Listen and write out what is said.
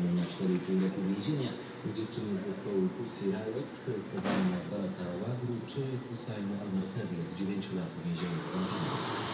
skazany na 4,5 roku więzienia. Dziewczyny z zespołu Pussy Riot skazane na 2 lata łagru czy Hussain al-Marheri od 9 lat więzienia.